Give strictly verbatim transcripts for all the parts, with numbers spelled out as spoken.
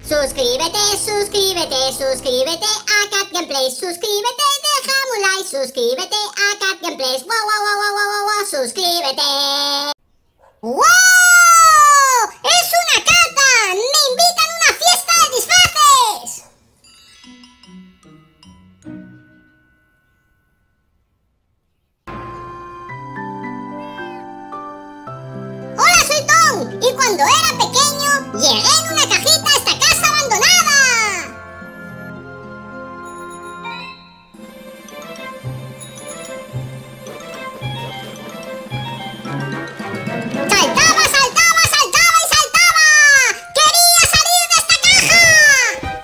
Suscríbete, suscríbete, suscríbete a Cat Gameplays. Suscríbete, déjame un like. Suscríbete a Cat Gameplays. Wow, wow, wow, wow, wow, wow, suscríbete. ¡Wow! ¡Es una carta! ¡Me invitan a una fiesta de disfraces! Hola, soy Tom. Y cuando era pequeño, llegué en una cajita a esta casa abandonada. Saltaba, saltaba, saltaba y saltaba. ¡Quería salir de esta caja!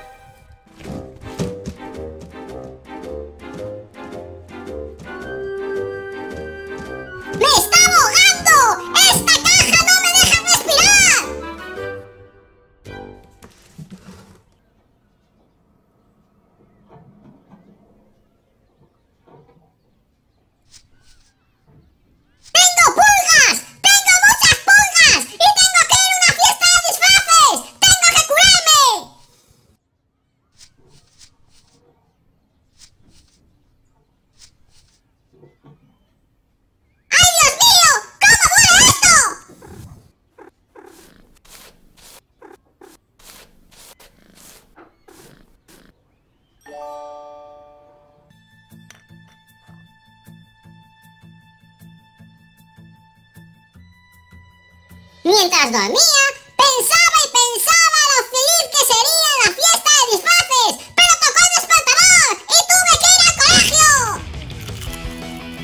¡Me está ahogando! ¡Esta caja no me deja respirar! ¡Tengo pulgas! ¡Tengo muchas pulgas! ¡Y tengo que ir a una fiesta de disfraces! ¡Tengo que curarme! ¡Ay, Dios mío! ¿Cómo duele esto? Mientras dormía, pensaba y pensaba lo feliz que sería la fiesta de disfraces, pero tocó el despertador y tuve que ir al colegio.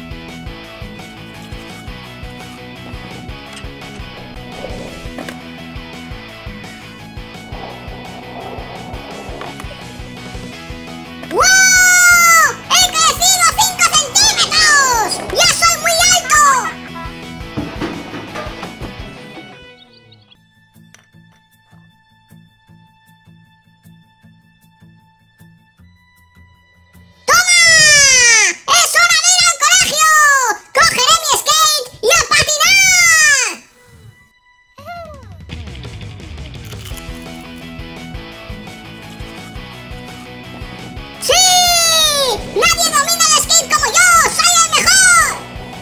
¡Wow! ¡He crecido cinco centímetros! ¡Ya soy muy alto! ¡Toma! ¡Es hora de ir al colegio! ¡Cogeré mi skate y a patinar! ¡Sí! ¡Nadie domina el skate como yo! ¡Soy el mejor!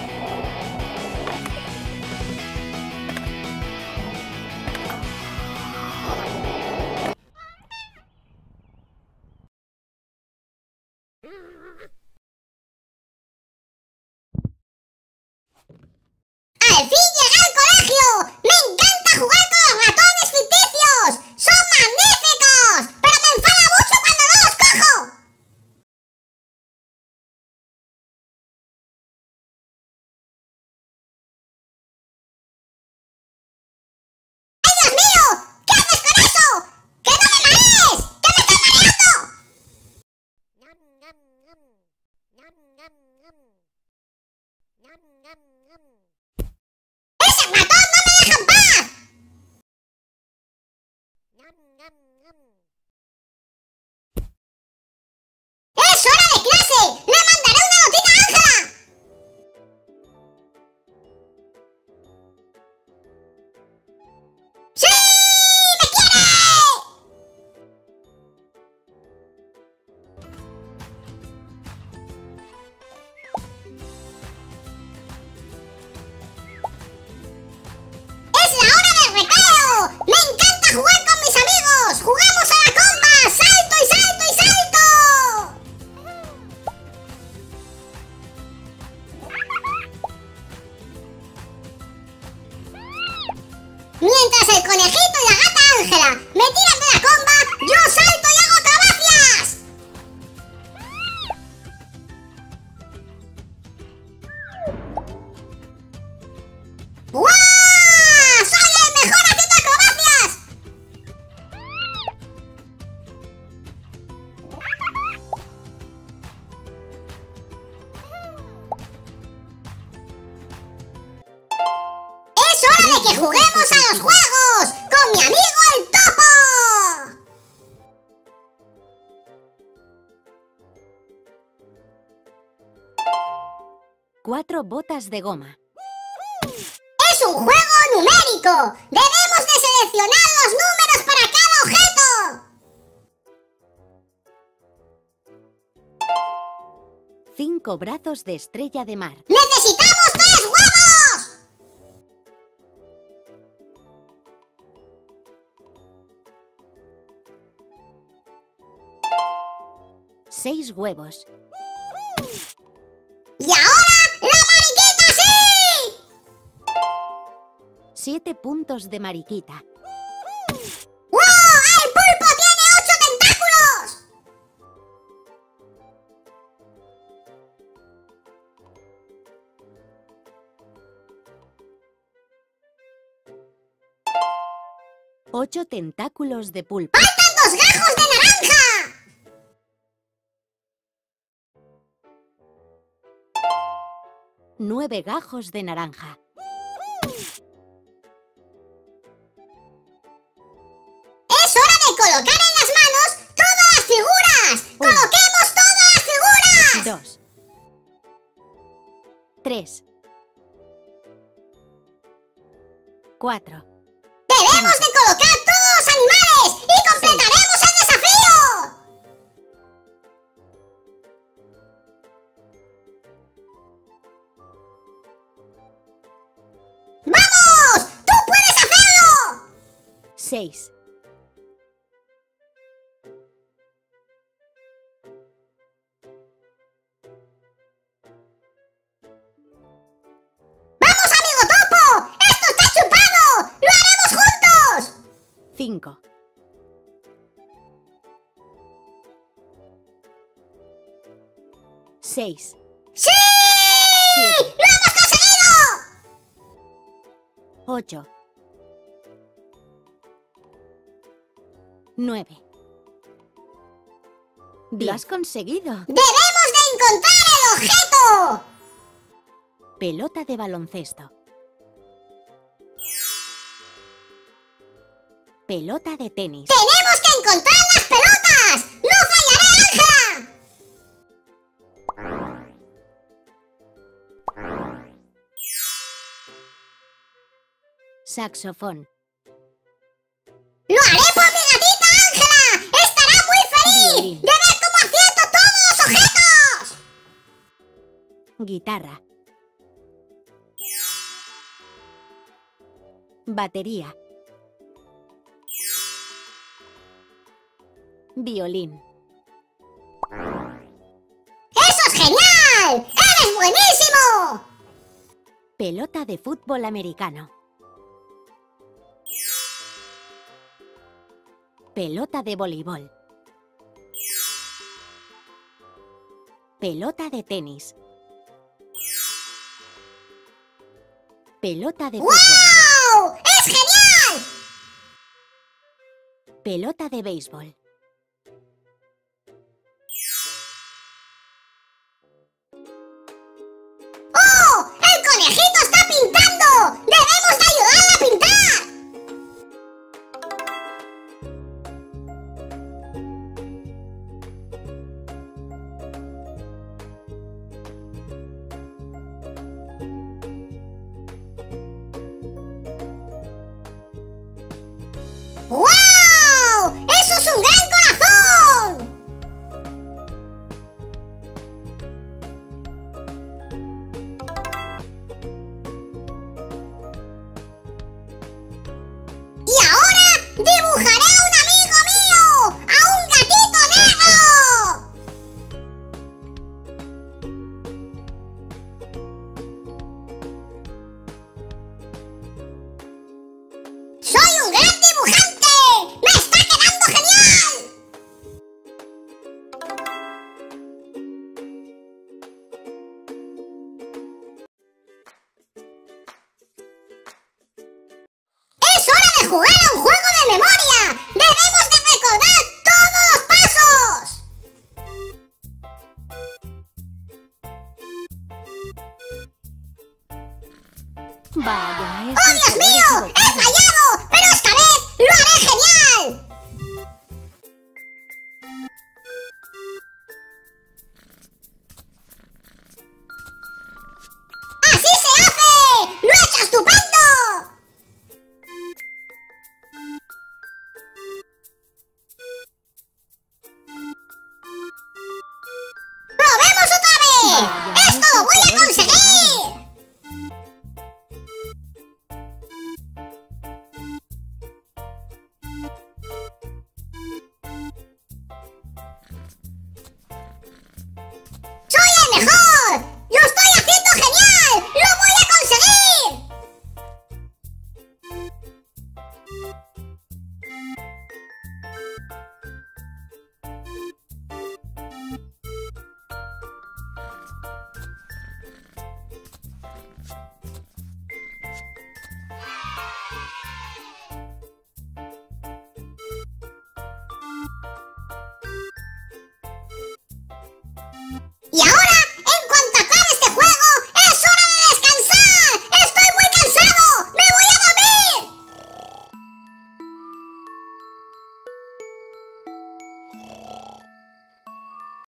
¡Al fin llegué al colegio! ¡Me encanta jugar con los ratones ficticios! ¡Son magníficos! ¡Pero me enfada mucho cuando no los cojo! ¡Ay, Dios mío! ¿Qué haces con eso? ¡Que no me marees! ¡Que me estoy mareando! ¡Ese ratón no me deja en paz! ¡Es hora de clase! ¡Le mandaré una notita a Ángela! ¡Sí! ¡Me quiere! ¡Es la hora del recreo! ¡Me encanta jugar con mis amigos! ¡Jugamos a la comba! ¡Salto y salto y salto! Mientras el conejito y la gata Ángela me tiran de la comba, yo salto y hago acrobacias. ¡Guau! ¡Soy el mejor haciendo acrobacias! ¡Es hora de que juguemos a los juegos! ¡Con mi amigo el topo! Cuatro botas de goma. ¡Es un juego numérico! ¡Debemos de seleccionar los números para cada objeto! Cinco brazos de estrella de mar. ¡Necesitamos tres huevos! Seis huevos. ¡Y ahora la mariquita sí! Siete puntos de mariquita. ¡Wow! ¡El pulpo tiene ocho tentáculos! Ocho tentáculos de pulpo. ¡Faltan dos gajos de naranja! Nueve gajos de naranja. ¡Es hora de colocar en las manos todas las figuras! ¡Coloquemos todas las figuras! Dos. Tres. Cuatro. ¡Debemos de colocar todos los animales y completaremos el desafío! ¡Vamos! ¡Tú puedes hacerlo! Seis. ¡Vamos, amigo topo! ¡Esto está chupado! ¡Lo haremos juntos! Cinco. Seis. ¡Sí! Siete. ¡Lo hemos conseguido! Ocho. Nueve. ¡Lo has conseguido! ¡Debemos de encontrar el objeto! Pelota de baloncesto. Pelota de tenis. ¡Tenemos que encontrar las pelotas! ¡No fallaré, Ángela! Saxofón. ¡Lo haré por mi gatita, Ángela! ¡Estará muy feliz Violín. de ver cómo acierto todos los objetos! Guitarra. Batería. Violín. ¡Eso es genial! ¡Eres buenísimo! Pelota de fútbol americano. Pelota de voleibol. Pelota de tenis. Pelota de fútbol. ¡Wow! ¡Es genial! Pelota de béisbol. ¡Oh! ¡El conejito está pintando! ¡Debemos de ayudarle a pintar! ¡Wow! ¡Eso es un gran corazón! Y ahora dibujaré a un amigo mío, a un gatito negro. ¡Soy un gran dibujante! ¡Me está quedando genial! ¡Es hora de jugar a un juego de memoria! ¡Debemos de recordar todos los pasos! Vaya, ¡Oh, es Dios mío! ¡He fallado! ¡Pero esta vez lo haré genial! ¡Así se hace! ¡Lo he hecho estupendo! ¡Probemos otra vez! ¡Lo voy a colores conseguir! ¡Soy el mejor! ¡Lo estoy haciendo genial! ¡Lo voy a conseguir!